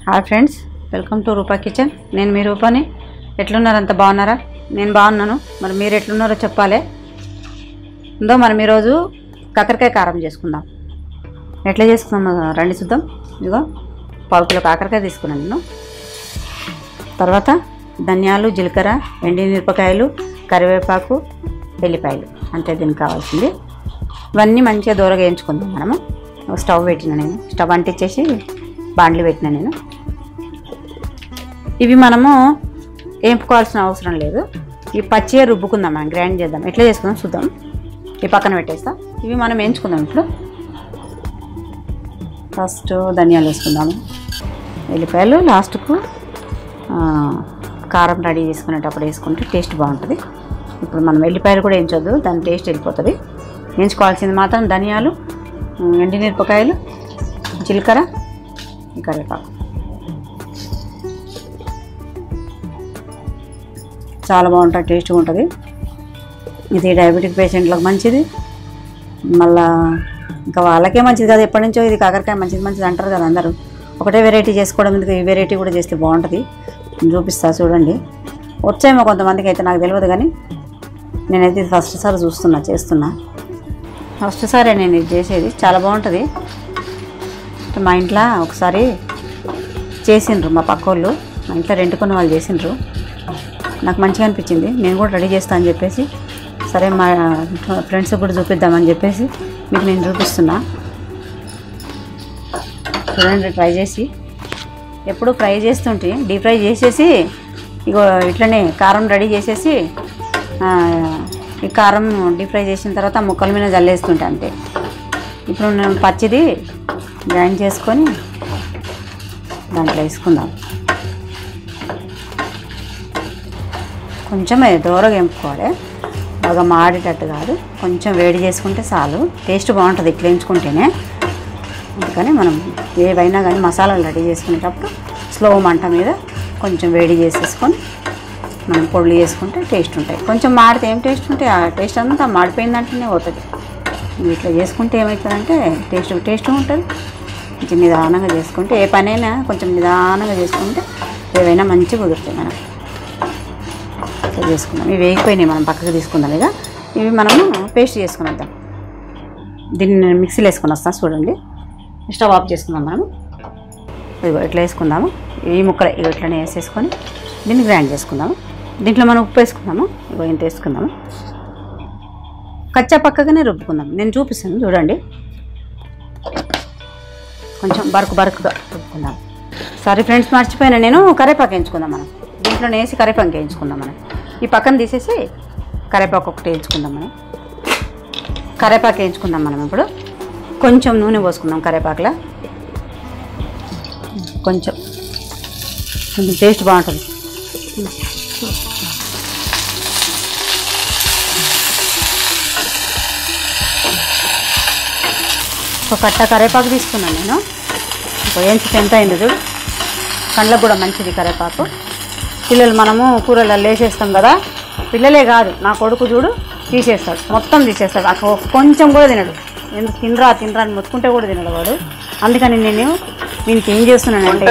Hi friends, welcome to Roopa kitchen. నేను మీ రూపాని. ఎట్లున్నారు? అంత బాగున్నారా? నేను బాగున్నాను. మరి మీరు ఎట్లున్నారో చెప్పాలి. ఉందో మనం ఈరోజు కాకరకాయ కారం చేసుకుందాం. ఎట్లా చేసుకుందాం రండి చూద్దాం. ఇదిగో పావు కిలో కాకరకాయ తీసుకున్నాను నేను. తర్వాత ధనియాలు, జీలకర్ర, ఎండుమిరపకాయలు, కరివేపాకు, ఎల్లిపాయలు, అంతే దీనికి కావాల్సింది. ఇవన్నీ మంచిగా దూరగా వేయించుకుందాం. మనము స్టవ్ పెట్టిన నేను, స్టవ్ అంటించేసి బాండ్లు పెట్టిన నేను. ఇవి మనము వేపుకోవాల్సిన అవసరం లేదు. ఈ పచ్చిగా రుబ్బుకుందాం, మనం గ్రైండ్ చేద్దాం. ఎట్లా చేసుకుందాం చూద్దాం. ఈ పక్కన పెట్టేస్తా. ఇవి మనం వేయించుకుందాం. ఇప్పుడు ఫస్ట్ ధనియాలు వేసుకుందాము, ఎల్లిపాయలు లాస్ట్కు కారం రెడీ చేసుకునేటప్పుడు వేసుకుంటే టేస్ట్ బాగుంటుంది. ఇప్పుడు మనం ఎల్లిపాయలు కూడా వేయించొద్దు, దాని టేస్ట్ వెళ్ళిపోతుంది. వేయించుకోవాల్సింది మాత్రం ధనియాలు, ఎండుమిరపకాయలు, జీలకర్ర, కరివేపాకు. చాలా బాగుంటుంది, టేస్ట్గా ఉంటుంది. ఇది డయాబెటిక్ పేషెంట్లకు మంచిది, మళ్ళా ఇంకా వాళ్ళకే మంచిది కదా. ఎప్పటి నుంచో ఇది కాకరకాయ మంచిది అంటారు కదా అందరూ. ఒకటే వెరైటీ చేసుకోవడం ఎందుకు, ఈ వెరైటీ కూడా చేస్తే బాగుంటుంది. చూపిస్తా చూడండి. వచ్చేమో కొంతమందికి, అయితే నాకు తెలియదు. కానీ నేనైతే ఇది ఫస్ట్ సారి చేస్తున్నా. ఫస్ట్ సారే నేను ఇది చేసేది. చాలా బాగుంటుంది. మా ఇంట్లో ఒకసారి చేసిండ్రు, మా పక్కోళ్ళు మా ఇంట్లో రెండుకున్న వాళ్ళు చేసిండ్రు. నాకు మంచిగా అనిపించింది. నేను కూడా రెడీ చేస్తా అని చెప్పేసి, సరే మా ఫ్రెండ్స్కి కూడా చూపిద్దామని చెప్పేసి మీకు నేను చూపిస్తున్నా. చూడండి, ట్రై చేసి ఎప్పుడు ఫ్రై చేస్తుంటే డీప్ ఫ్రై చేసేసి ఇగో ఇట్లనే కారం రెడీ చేసేసి, ఈ కారం డీప్ ఫ్రై చేసిన తర్వాత ముక్కల మీద జల్లేస్తుంటే అంతే. ఇప్పుడు నేను పచ్చిది గ్రైండ్ చేసుకొని దాంట్లో వేసుకుందాం. కొంచెం దూరగా వేపుకోవాలి, బాగా మాడేటట్టు కాదు. కొంచెం వేడి చేసుకుంటే చాలు, టేస్ట్ బాగుంటుంది ఇట్లా వేయించుకుంటేనే. అందుకని మనం ఏవైనా కానీ మసాలాలు రెడీ చేసుకునేటప్పుడు స్లో మంట మీద కొంచెం వేడి చేసేసుకొని మనం పొడులు చేసుకుంటే టేస్ట్ ఉంటాయి. కొంచెం మాడితే ఏం టేస్ట్ ఉంటాయి, ఆ టేస్ట్ అంతా మాడిపోయిందంటేనే పోతుంది. ఇట్లా చేసుకుంటే ఏమవుతుందంటే టేస్ట్ ఉంటుంది. కొంచెం నిదానంగా చేసుకుంటే, ఏ పనైనా కొంచెం నిదానంగా చేసుకుంటే ఏవైనా మంచిగా కుదురుతాయి. మనం ఇట్లా చేసుకుందాం. ఇవి వేగిపోయినాయి, మనం పక్కకు తీసుకుందాం. ఇక ఇవి మనము పేస్ట్ చేసుకుని వద్దాం. దీన్ని నేను మిక్సీలో వేసుకొని వస్తాను. చూడండి, స్టవ్ ఆఫ్ చేసుకుందాం. మనము ఇగో ఇట్లా వేసుకుందాము. ఈ ముక్కలు ఇగో ఇట్లనే వేసేసుకొని దీన్ని గ్రైండ్ చేసుకుందాము. దీంట్లో మనం ఉప్పు వేసుకుందాము. ఇగో ఇంత వేసుకుందాము. కచ్చా పక్కగానే రుబ్బుకుందాం. నేను చూపిస్తాను చూడండి. కొంచెం బరుకుగా రుబ్బుకుందాం. సరే ఫ్రెండ్స్, మర్చిపోయినా నేను. కరివేపాకు వేయించుకుందాం. మనం దీంట్లో వేసి కరివేపాకు వేయించుకుందాం. మనం ఈ పక్కన తీసేసి కరివేపాకు ఒకటి వేయించుకుందాం. కరివేపాకు వేయించుకుందాం. మనం ఇప్పుడు కొంచెం నూనె పోసుకుందాం కరివేపాకులో. కొంచెం టేస్ట్ బాగుంటుంది. ఒక కట్ట కరివేపాకు తీసుకున్నాను నేను. వేయించి ఎంత అయింది చూడు. కళ్ళకు కూడా మంచిది కరివేపాకు. పిల్లలు మనము కూరలలో వేసేస్తాం కదా, పిల్లలే కాదు నా కొడుకు చూడు తీసేస్తాడు, మొత్తం తీసేస్తాడు. అక్కడ కొంచెం కూడా తినడు. ఎందుకు తినరా అని మొత్తుకుంటే కూడా తినడు వాడు. అందుకని నేను దీనికి ఏం చేస్తున్నానంటే,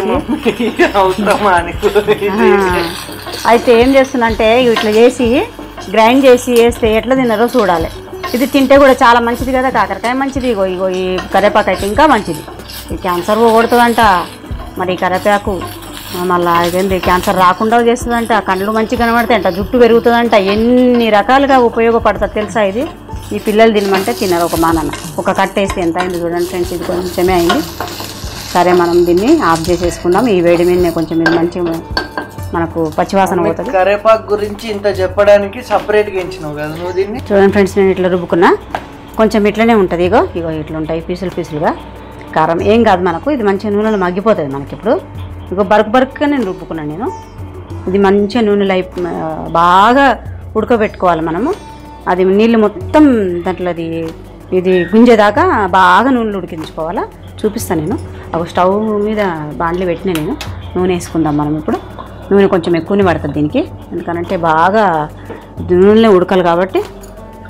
అయితే ఏం చేస్తున్నానంటే ఇట్లా చేసి గ్రైండ్ చేసి వేస్తే ఎట్లా తిన్నారో చూడాలి. ఇది తింటే కూడా చాలా మంచిది కదా, కాకరకాయ మంచిది. ఇగో ఈ కరివేపాకు అయితే ఇంకా మంచిది. ఈ క్యాన్సర్ పోగొడుతుందంట. మరి ఈ కరివేపాకు మళ్ళీ ఇదేంటి క్యాన్సర్ రాకుండా చేస్తుందంట. కళ్ళు మంచిగా కనబడతాయంట, జుట్టు పెరుగుతుందంట. ఎన్ని రకాలుగా ఉపయోగపడుతుంది తెలుసా ఇది. ఈ పిల్లలు తినమంటే తినరు. ఒక మానన్న ఒక కట్ట వేస్తే ఎంత అయింది చూడండి ఫ్రెండ్స్. ఇది కొంచెమే అయింది. సరే మనం దీన్ని ఆఫ్ చేసేసుకుందాం. ఈ వేడి మీద కొంచెం ఇది మంచిగా మనకు పచ్చివాసన పోతుంది. కరివేపాకు గురించి ఇంత చెప్పడానికి సపరేట్గా ఎంచినావు కదా నువ్వు దీన్ని. చూడండి ఫ్రెండ్స్, నేను ఇట్లా రుబ్బుకున్నా. కొంచెం ఇట్లనే ఉంటుంది. ఇగో ఇట్లా ఉంటాయి పీసులుగా కారం. ఏం కాదు మనకు, ఇది మంచిగా నూనెలో మగ్గిపోతుంది మనకి. ఇప్పుడు ఇగో బరుకుగా నేను రుబ్బుకున్నాను నేను. ఇది మంచిగా నూనెలో బాగా ఉడకబెట్టుకోవాలి మనము. అది నీళ్ళు మొత్తం దాంట్లో ఇది గుంజేదాకా బాగా నూనెలు ఉడికించుకోవాలా. చూపిస్తాను నేను. ఒక స్టవ్ మీద బాండ్లు పెట్టిన నేను. నూనె వేసుకుందాం మనం ఇప్పుడు. నూనె కొంచెం ఎక్కువనే పడుతుంది దీనికి, ఎందుకనంటే బాగా నూనెలో ఉడకాలి కాబట్టి.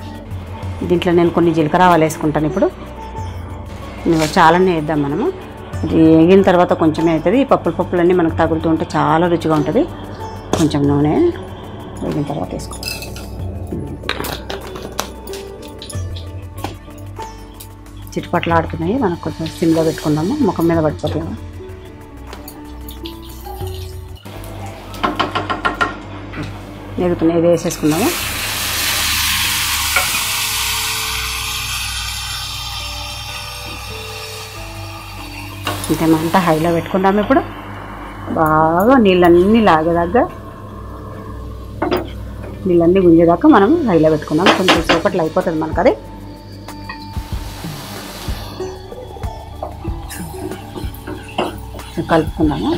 దీంట్లో నేను కొన్ని జీలకర్ర ఆవాలు వేసుకుంటాను ఇప్పుడు. చాలానే వేద్దాం మనము. ఇది వేగిన తర్వాత కొంచెమే అవుతుంది. ఈ పప్పులన్నీ మనకు తగులుతూ ఉంటే చాలా రుచిగా ఉంటుంది. కొంచెం నూనె వేగిన తర్వాత వేసుకో. చిట్టుపట్లు ఆడుతున్నాయి, మనకు కొంచెం సిమ్లో పెట్టుకుందాము, ముఖం మీద పడిపోతుంది. వేగుతున్నాయి, ఇది వేసేసుకుందాము. ఇంతే మంట హైలో పెట్టుకుందాము. ఇప్పుడు బాగా నీళ్ళన్నీ లాగేదాకా, నీళ్ళన్నీ గుంజేదాకా మనం హైలో పెట్టుకుందాం. కొంచెం సేపట్లో అయిపోతుంది మనకు అది. కలుపుకుందాము.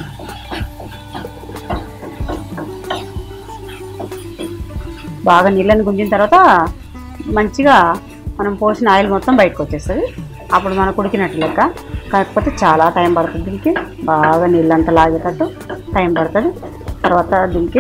బాగా నీళ్ళని గుంజిన తర్వాత మంచిగా మనం పోసిన ఆయిల్ మొత్తం బయటకు వచ్చేస్తుంది. అప్పుడు మనకు ఉడికినట్టు లెక్క. కాకపోతే చాలా టైం పడుతుంది దీనికి, బాగా నీళ్ళంతా లాగేటట్టు టైం పడుతుంది. తర్వాత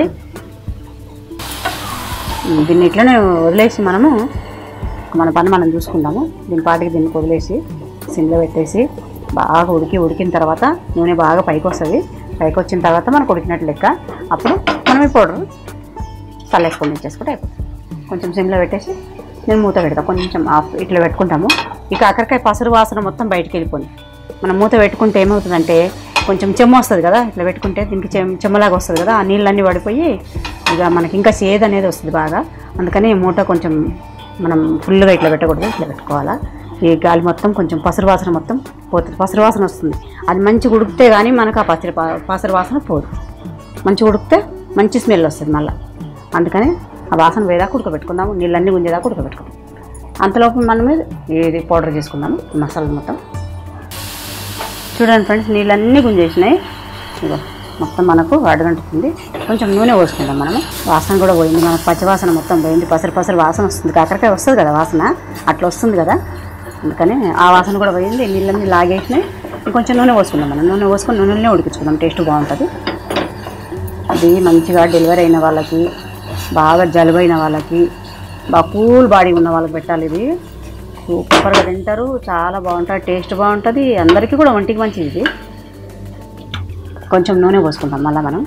దీన్ని ఇట్లనే వదిలేసి మనము మన పని మనం చూసుకుందాము. దీని పాటికి దీనికి వదిలేసి సిమ్లో పెట్టేసి బాగా ఉడికిన తర్వాత నూనె బాగా పైకి వస్తుంది. పైకి వచ్చిన తర్వాత మనకు ఉడికినట్టు లెక్క. అప్పుడు మనం ఈ పౌడర్ చల్లేసుకొని ఇచ్చేసుకుంటే అయిపోతుంది. కొంచెం సిమ్లో పెట్టేసి నేను మూత పెడతాను. కొంచెం ఇట్లా పెట్టుకుంటాము. ఈ కాకరకాయ పసరు వాసన మొత్తం బయటికి వెళ్ళిపోయింది. మనం మూత పెట్టుకుంటే ఏమవుతుందంటే కొంచెం చెమ్మ వస్తుంది కదా, ఇట్లా పెట్టుకుంటే దీనికి చెమ్మలాగా వస్తుంది కదా, ఆ నీళ్ళన్నీ పడిపోయి ఇక మనకి ఇంకా చేదు అనేది వస్తుంది బాగా. అందుకని మూత కొంచెం మనం ఫుల్గా ఇట్లా పెట్టకూడదు, ఇట్లా పెట్టుకోవాలా. ఈ గాలి మొత్తం కొంచెం పసరు వాసన మొత్తం పోతుంది. పసరు వాసన వస్తుంది. అది మంచిగా ఉడికితే కానీ మనకు ఆ పసరు వాసన పోదు. మంచిగా ఉడికితే మంచి స్మెల్ వస్తుంది మళ్ళీ. అందుకని ఆ వాసన వేదాకా ఉడకబెట్టుకుందాము, నీళ్ళన్నీ గుంజేదాకా ఉడకబెట్టుకుందాం. అంతలోపు మనం ఇది పౌడర్ చేసుకుందాము. మసాలా మొత్తం చూడండి ఫ్రెండ్స్, నీళ్ళన్నీ గుంజేసినాయి. ఇగో మొత్తం మనకు అడగంటుంది. కొంచెం నూనె పోసుకుందాం మనము. వాసన కూడా పోయింది, మనకు పచ్చివాసన మొత్తం పోయింది. పసరు వాసన వస్తుంది. కాకరకాయ వస్తుంది కదా వాసన, అట్లా వస్తుంది కదా. అందుకని ఆ వాసన కూడా పోయింది. నీళ్ళన్నీ లాగేసినాయి. కొంచెం నూనె పోసుకుందాం మనం. నూనె పోసుకొని నూనెలోనే ఉడికించుకుందాం, టేస్ట్ బాగుంటుంది. అది మంచిగా డెలివరీ అయిన వాళ్ళకి, బాగా జలుబు అయిన వాళ్ళకి, బాగా కూల్ బాడీ ఉన్న వాళ్ళకి పెట్టాలి. ఇది సూపర్గా తింటారు, చాలా బాగుంటుంది, టేస్ట్ బాగుంటుంది, అందరికీ కూడా ఒంటికి మంచిది. ఇది కొంచెం నూనె పోసుకుంటాం మళ్ళీ మనం.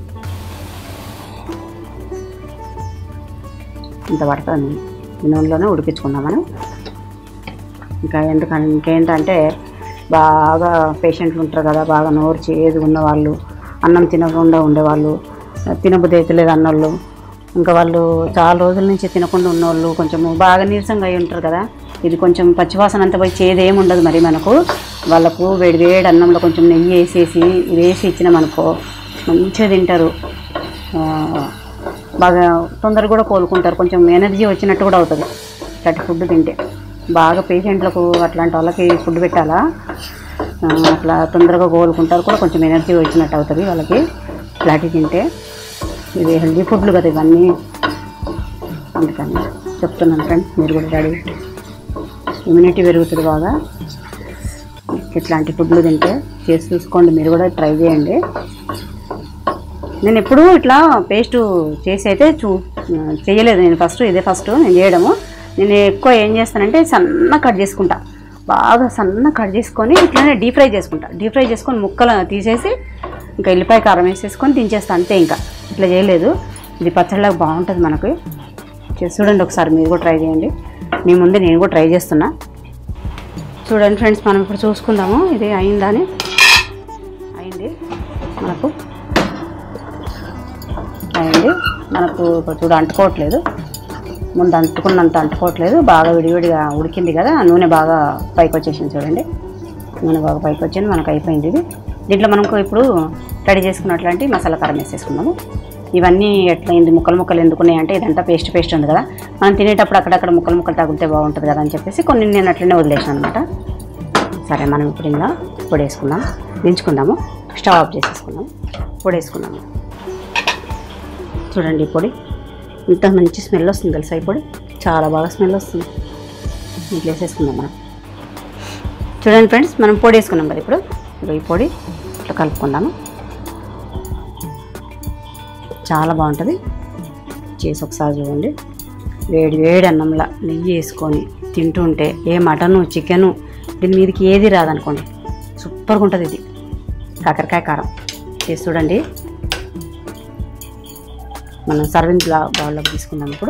ఇంత పడుతుంది, నూనెలోనే ఉడికించుకుందాం మనం. ఇంకేంటంటే బాగా పేషెంట్లు ఉంటారు కదా, బాగా నోరు చేదు ఉన్నవాళ్ళు, అన్నం తినకుండా ఉండేవాళ్ళు, తినబుద్ధి అవుతలేదు అన్నోళ్ళు, ఇంకా వాళ్ళు చాలా రోజుల నుంచి తినకుండా ఉన్నోళ్ళు, కొంచెం బాగా నీరసంగా అయి ఉంటారు కదా. ఇది కొంచెం పచ్చివాసన అంతా పోయి చేదు ఏమి ఉండదు మరి మనకు. వాళ్ళకు వేడి అన్నంలో కొంచెం నెయ్యి వేసేసి ఇది వేసి ఇచ్చినామనుకో మంచిగా తింటారు. బాగా తొందరగా కూడా కోలుకుంటారు. కొంచెం ఎనర్జీ వచ్చినట్టు కూడా అవుతుంది ఇట్లాంటి ఫుడ్ తింటే. బాగా పేషెంట్లకు అట్లాంటి వాళ్ళకి ఫుడ్ పెట్టాలా, అట్లా తొందరగా కోలుకుంటారు కూడా, కొంచెం ఎనర్జీ వచ్చినట్టు అవుతుంది వాళ్ళకి ఇట్లాంటివి తింటే. ఇది హెల్దీ ఫుడ్లు కదా ఇవన్నీ, అందుకని చెప్తున్నాను ఫ్రెండ్స్. మీరు కూడా రెడీ, ఇమ్యూనిటీ పెరుగుతుంది బాగా ఇట్లాంటి ఫుడ్లు తింటే. చేసి చూసుకోండి, మీరు కూడా ట్రై చేయండి. నేను ఎప్పుడూ ఇట్లా పేస్ట్ చేసి అయితే చేయలేదు నేను. ఇదే ఫస్ట్ నేను చేయడము. నేను ఎక్కువ ఏం చేస్తానంటే సన్న కట్ చేసుకుంటా, బాగా సన్న కట్ చేసుకొని ఇట్లానే డీప్ ఫ్రై చేసుకుంటా. డీప్ ఫ్రై చేసుకొని ముక్కలు తీసేసి ఇంకా ఎల్లిపాయ కారం వేసేసుకొని దించేస్తాను అంతే. ఇంకా ఇట్లా చేయలేదు. ఇది పచ్చడిలాగా బాగుంటుంది మనకు. చూడండి ఒకసారి, మీరు కూడా ట్రై చేయండి. మీ ముందే నేను కూడా ట్రై చేస్తున్నా. చూడండి ఫ్రెండ్స్, మనం ఇప్పుడు చూసుకుందాము ఇది అయిందా అని. అయింది మనకు, ఇప్పుడు చూడ అంటుకోవట్లేదు. ముందు అంటుకున్నంత అంటుకోవట్లేదు, బాగా విడివిడిగా ఉడికింది కదా. నూనె బాగా పైకి వచ్చేసింది చూడండి. నూనె బాగా పైకి వచ్చింది, మనకు అయిపోయింది ఇది. దీంట్లో మనకు ఇప్పుడు రెడీ చేసుకున్నట్లాంటి మసాలా కారం వేసేసుకున్నాము. ఇవన్నీ ఎట్లయింది, ముక్కలు ఎందుకున్నాయి అంటే ఇదంతా పేస్ట్ ఉంది కదా, మనం తినేటప్పుడు అక్కడక్కడ ముక్కలు తగిలితే బాగుంటుంది కదా అని చెప్పేసి కొన్ని నేను అట్లనే వదిలేసాను అనమాట. సరే, మనం ఇప్పుడు ఇంకా పొడి వేసుకుందాం, దించుకుందాము. స్టవ్ ఆఫ్ చేసేసుకుందాం, పొడి వేసుకుందాము. చూడండి ఈ పొడి ఇంత మంచి స్మెల్ వస్తుంది తెలుసా. ఈ పొడి చాలా బాగా స్మెల్ వస్తుంది. ఇట్లా వేసేసుకుందాం మనం. చూడండి ఫ్రెండ్స్, మనం పొడి వేసుకున్నాం కదా. ఇప్పుడు ఈ పొడి ఇట్లా కలుపుకుందాము. చాలా బాగుంటుంది, చేసి ఒకసారి చూడండి. వేడి అన్నంలా నెయ్యి వేసుకొని తింటుంటే ఏ మటను చికెను దీని మీదకి ఏది రాదనుకోండి, సూపర్ సూపర్గా ఉంటుంది ఇది కాకరకాయ కారం. చేసి చూడండి. మనం సర్వింగ్ బౌల్లోకి తీసుకుందాం. ఇప్పుడు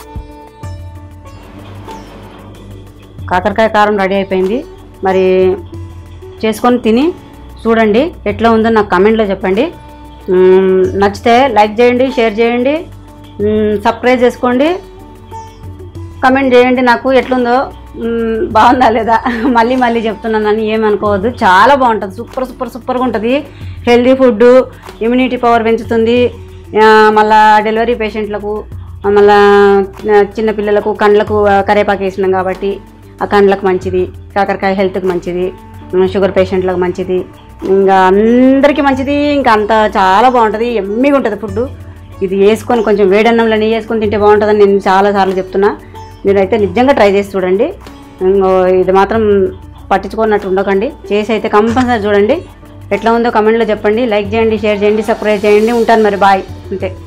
కాకరకాయ కారం రెడీ అయిపోయింది. మరి చేసుకొని తిని చూడండి ఎట్లా ఉందో నాకు కామెంట్లో చెప్పండి. నచ్చితే లైక్ చేయండి, షేర్ చేయండి, సబ్స్క్రైబ్ చేసుకోండి, కమెంట్ చేయండి నాకు ఎట్లుందో, బాగుందా లేదా. మళ్ళీ మళ్ళీ చెప్తున్నానని ఏమనుకోవద్దు. చాలా బాగుంటుంది. సూపర్గా ఉంటుంది. హెల్దీ ఫుడ్, ఇమ్యూనిటీ పవర్ పెంచుతుంది. మళ్ళా డెలివరీ పేషెంట్లకు, మళ్ళా చిన్నపిల్లలకు కండ్లకు కరేపాకు వేసినాం కాబట్టి ఆ కండ్లకు మంచిది. కాకరకాయ హెల్త్కి మంచిది. షుగర్ పేషెంట్లకు మంచిది. ఇంకా అందరికీ మంచిది. ఇంకా అంత చాలా బాగుంటుంది. ఎమ్మిగా ఉంటుంది ఫుడ్. ఇది వేసుకొని కొంచెం వేడన్నంలో నెయ్యి వేసుకొని తింటే బాగుంటుందని నేను చాలాసార్లు చెప్తున్నా. మీరైతే నిజంగా ట్రై చేసి చూడండి. ఇది మాత్రం పట్టించుకున్నట్టు ఉండకండి. చేసి అయితే కంపల్సరీ చూడండి. ఎట్లా ఉందో కమెంట్లో చెప్పండి. లైక్ చేయండి, షేర్ చేయండి, సబ్స్క్రైబ్ చేయండి. ఉంటాను మరి. బాయ్. అంతే.